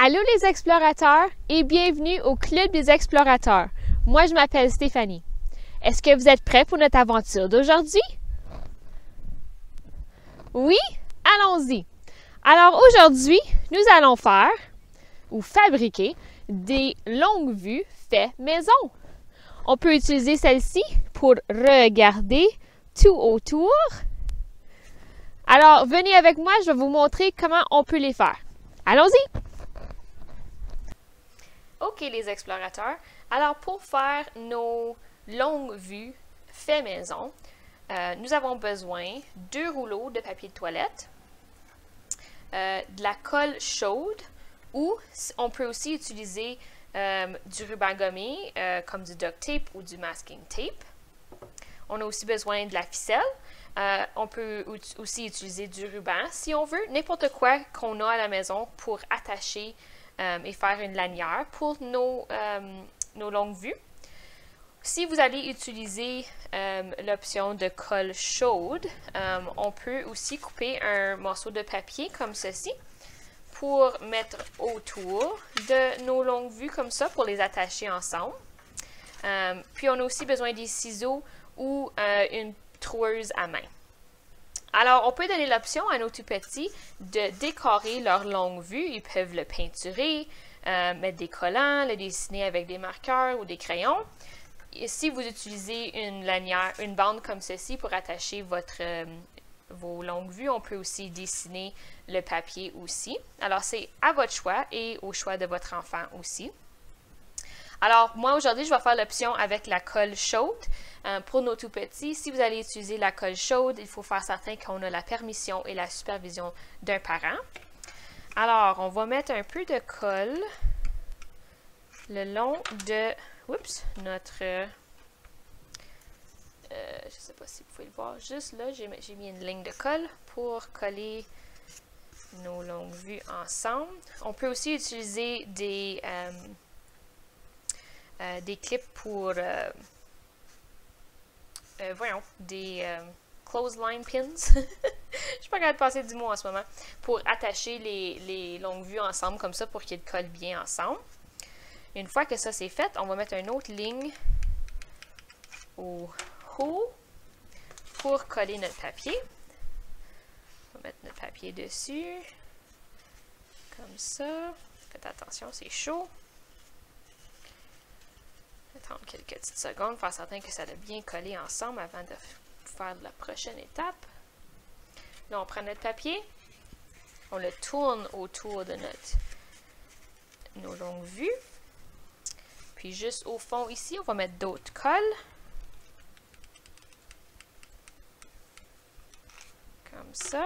Allô les explorateurs et bienvenue au Club des explorateurs. Moi, je m'appelle Stéphanie. Est-ce que vous êtes prêts pour notre aventure d'aujourd'hui? Oui? Allons-y. Alors aujourd'hui, nous allons faire ou fabriquer des longues vues fait maison. On peut utiliser celle-ci pour regarder tout autour. Alors, venez avec moi, je vais vous montrer comment on peut les faire. Allons-y! OK, les explorateurs. Alors, pour faire nos longues vues fait maison, nous avons besoin de 2 rouleaux de papier de toilette, de la colle chaude, ou on peut aussi utiliser du ruban gommé, comme du duct tape ou du masking tape. On a aussi besoin de la ficelle. On peut aussi utiliser du ruban si on veut, n'importe quoi qu'on a à la maison pour attacher et faire une lanière pour nos longues vues. Si vous allez utiliser l'option de colle chaude, on peut aussi couper un morceau de papier comme ceci pour mettre autour de nos longues vues comme ça pour les attacher ensemble. Puis on a aussi besoin des ciseaux ou une troueuse à main. Alors, on peut donner l'option à nos tout petits de décorer leur longue vue. Ils peuvent le peinturer, mettre des collants, le dessiner avec des marqueurs ou des crayons. Et si vous utilisez une lanière, une bande comme ceci pour attacher vos longues vues, on peut aussi dessiner le papier aussi. Alors, c'est à votre choix et au choix de votre enfant aussi. Alors, moi, aujourd'hui, je vais faire l'option avec la colle chaude. Pour nos tout-petits, si vous allez utiliser la colle chaude, il faut faire certain qu'on a la permission et la supervision d'un parent. Alors, on va mettre un peu de colle le long de notre... je ne sais pas si vous pouvez le voir. Juste là, j'ai mis une ligne de colle pour coller nos longues vues ensemble. On peut aussi utiliser des clips pour... des clothesline pins. Je suis pas capable de passer du mot en ce moment. Pour attacher les longues vues ensemble comme ça pour qu'ils collent bien ensemble. Une fois que ça c'est fait, on va mettre une autre ligne au haut pour coller notre papier. On va mettre notre papier dessus. Comme ça. Faites attention, c'est chaud. Attendre quelques petites secondes, faire certain que ça a bien collé ensemble avant de faire la prochaine étape. Là, on prend notre papier, on le tourne autour de nos longues vues. Puis juste au fond ici, on va mettre d'autres colles. Comme ça.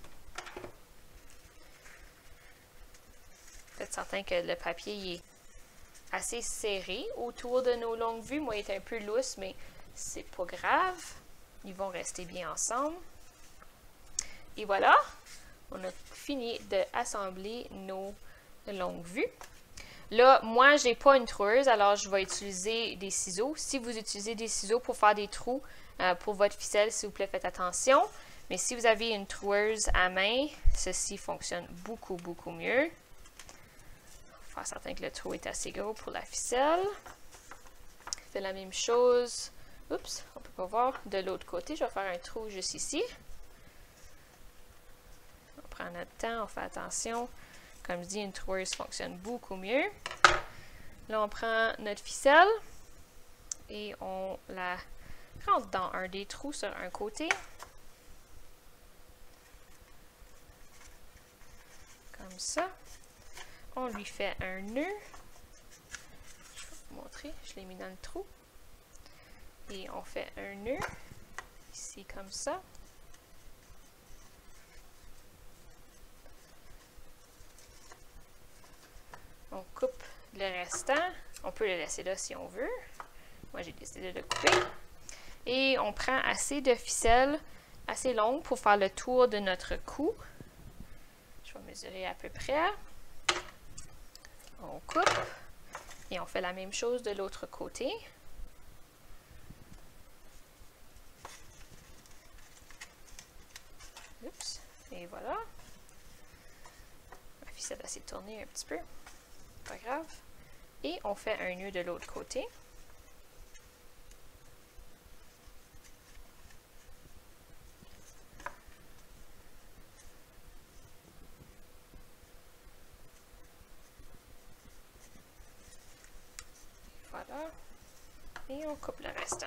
Faites certain que le papier est assez serré autour de nos longues vues. Moi, il est un peu lousse, mais c'est pas grave. Ils vont rester bien ensemble. Et voilà, on a fini d'assembler nos longues vues. Là, moi, j'ai pas une troueuse, alors je vais utiliser des ciseaux. Si vous utilisez des ciseaux pour faire des trous pour votre ficelle, s'il vous plaît, faites attention. Mais si vous avez une troueuse à main, ceci fonctionne beaucoup, beaucoup mieux. Faire certain que le trou est assez gros pour la ficelle. Fais la même chose. Oups, on peut pas voir. De l'autre côté, je vais faire un trou juste ici. On prend notre temps, on fait attention. Comme je dis, une troueuse fonctionne beaucoup mieux. Là, on prend notre ficelle et on la rentre dans un des trous sur un côté. Comme ça. On lui fait un nœud. Je vais vous montrer. Je l'ai mis dans le trou. Et on fait un nœud. Ici, comme ça. On coupe le restant. On peut le laisser là si on veut. Moi, j'ai décidé de le couper. Et on prend assez de ficelle, assez longue pour faire le tour de notre cou. Je vais mesurer à peu près. On coupe et on fait la même chose de l'autre côté. Oups, et voilà. Puis ça va essayer de tourner un petit peu. Pas grave. Et on fait un nœud de l'autre côté. Voilà. Et on coupe le restant.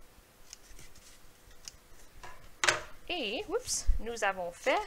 Et, oups, nous avons fait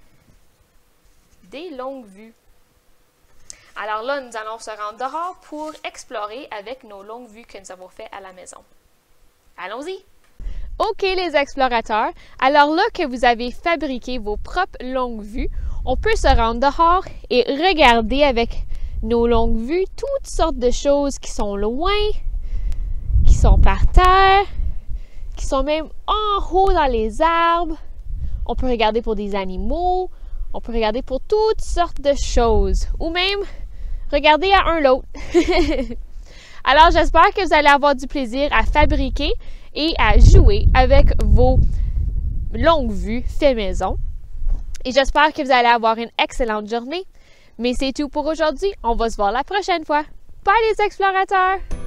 des longues vues. Alors là, nous allons se rendre dehors pour explorer avec nos longues vues que nous avons fait à la maison. Allons-y! OK les explorateurs, alors là que vous avez fabriqué vos propres longues vues, on peut se rendre dehors et regarder avec nos longues vues toutes sortes de choses qui sont loin, qui sont par terre, qui sont même en haut dans les arbres. On peut regarder pour des animaux, on peut regarder pour toutes sortes de choses, ou même regarder à un l'autre. Alors, j'espère que vous allez avoir du plaisir à fabriquer et à jouer avec vos longues vues fait maison. Et j'espère que vous allez avoir une excellente journée. Mais c'est tout pour aujourd'hui. On va se voir la prochaine fois. Bye les explorateurs!